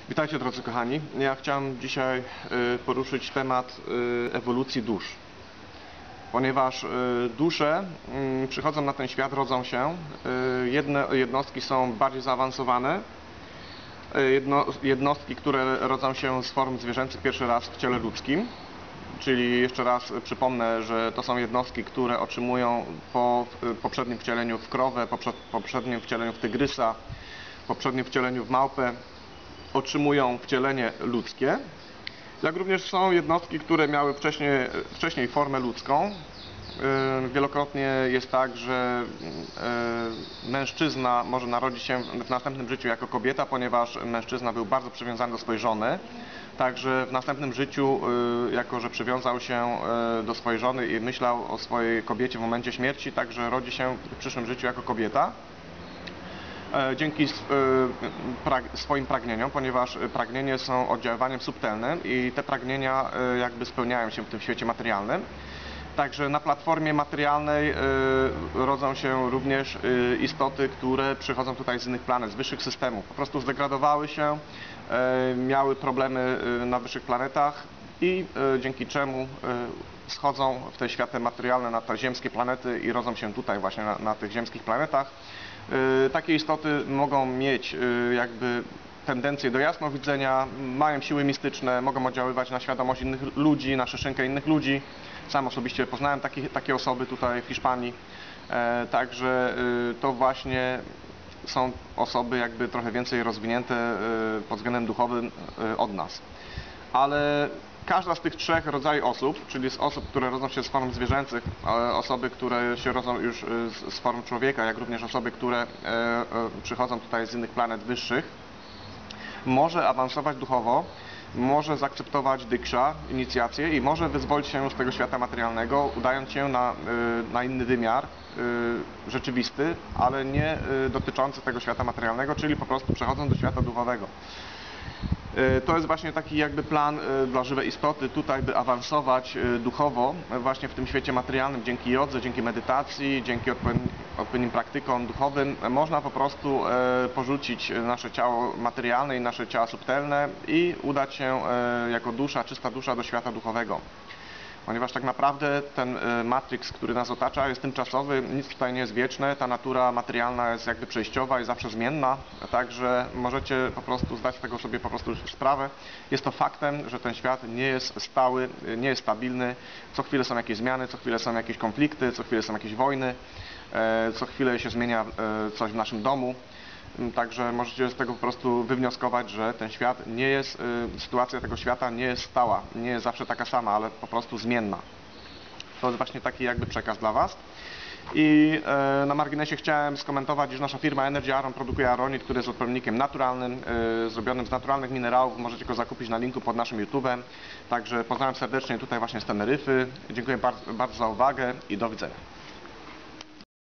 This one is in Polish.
Witajcie drodzy kochani. Ja chciałem dzisiaj poruszyć temat ewolucji dusz. Ponieważ dusze przychodzą na ten świat, rodzą się. Jedne jednostki są bardziej zaawansowane. Jednostki, które rodzą się z form zwierzęcych pierwszy raz w ciele ludzkim. Czyli jeszcze raz przypomnę, że to są jednostki, które otrzymują po poprzednim wcieleniu w krowę, poprzednim wcieleniu w tygrysa, poprzednim wcieleniu w małpę, otrzymują wcielenie ludzkie. Jak również są jednostki, które miały wcześniej formę ludzką. Wielokrotnie jest tak, że mężczyzna może narodzić się w następnym życiu jako kobieta, ponieważ mężczyzna był bardzo przywiązany do swojej żony. Także w następnym życiu, jako że przywiązał się do swojej żony i myślał o swojej kobiecie w momencie śmierci, także rodzi się w przyszłym życiu jako kobieta. Dzięki swoim pragnieniom, ponieważ pragnienia są oddziaływaniem subtelnym i te pragnienia jakby spełniają się w tym świecie materialnym. Także na platformie materialnej rodzą się również istoty, które przychodzą tutaj z innych planet, z wyższych systemów. Po prostu zdegradowały się, miały problemy na wyższych planetach i dzięki czemu schodzą w te światy materialne, na te ziemskie planety i rodzą się tutaj właśnie na tych ziemskich planetach. Takie istoty mogą mieć jakby tendencję do jasnowidzenia, mają siły mistyczne, mogą oddziaływać na świadomość innych ludzi, na szyszynkę innych ludzi. Sam osobiście poznałem takie osoby tutaj w Hiszpanii. Także to właśnie są osoby jakby trochę więcej rozwinięte pod względem duchowym od nas. Ale każda z tych trzech rodzajów osób, czyli z osób, które rodzą się z form zwierzęcych, osoby, które się rodzą już z form człowieka, jak również osoby, które przychodzą tutaj z innych planet wyższych, może awansować duchowo, może zaakceptować dyksza, inicjację i może wyzwolić się z tego świata materialnego, udając się na inny wymiar rzeczywisty, ale nie dotyczący tego świata materialnego, czyli po prostu przechodząc do świata duchowego. To jest właśnie taki jakby plan dla żywej istoty tutaj, by awansować duchowo właśnie w tym świecie materialnym. Dzięki jodze, dzięki medytacji, dzięki odpowiednim praktykom duchowym można po prostu porzucić nasze ciało materialne i nasze ciała subtelne i udać się jako dusza, czysta dusza do świata duchowego. Ponieważ tak naprawdę ten matrix, który nas otacza, jest tymczasowy, nic tutaj nie jest wieczne, ta natura materialna jest jakby przejściowa i zawsze zmienna, także możecie po prostu zdać z tego sobie po prostu sprawę. Jest to faktem, że ten świat nie jest stały, nie jest stabilny, co chwilę są jakieś zmiany, co chwilę są jakieś konflikty, co chwilę są jakieś wojny, co chwilę się zmienia coś w naszym domu. Także możecie z tego po prostu wywnioskować, że ten świat nie jest, sytuacja tego świata nie jest stała, nie jest zawsze taka sama, ale po prostu zmienna. To jest właśnie taki jakby przekaz dla Was. I na marginesie chciałem skomentować, iż nasza firma Energy Aron produkuje aronit, który jest odpowiednikiem naturalnym, zrobionym z naturalnych minerałów. Możecie go zakupić na linku pod naszym YouTube'em. Także pozdrawiam serdecznie tutaj właśnie z Teneryfy. Dziękuję bardzo za uwagę i do widzenia.